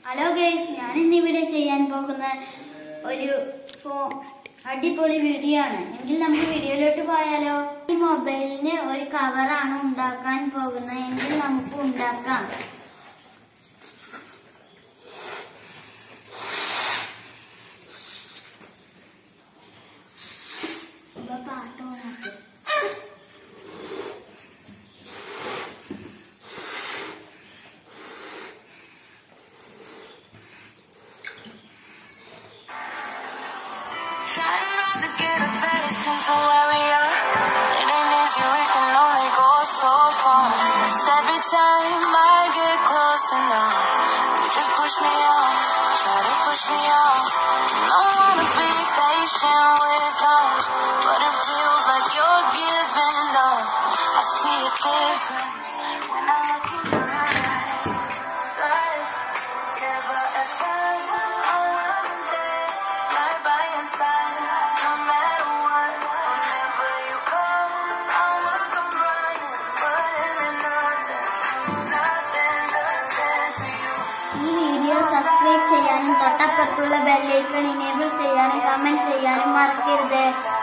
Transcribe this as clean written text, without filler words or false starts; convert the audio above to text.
Hello guys, ഞാൻ ഇന്നിവിടെ ചെയ്യാൻ പോകുന്ന ഒരു അടിപൊളി വീഡിയോ ആണ്. എങ്കിൽ നമുക്ക് വീഡിയോയിലോട്ട് പോയാലോ. ഈ മൊബൈലിന് ഒരു കവറാണ് ഉണ്ടാക്കാൻ പോകുന്നത്. എങ്കിൽ നമുക്ക് ഉണ്ടാക്കാം. Trying not to get a better sense of where we are. It ain't easy, we can only go so far. 'Cause every time I get close enough, you just push me off, try to push me off. And I wanna be patient with us, but it feels like you're giving up. I see a difference when I look in your eyes. Never at times I wasn't there, right by your side, no matter what. Whenever you come, I will come running, but nothing to you. ഈ video subscribe ചെയ്യാനും തൊട്ടപ്പുറത്തുള്ള bell icon enable ചെയ്യാനും comment ചെയ്യാനും മറക്കരുത്.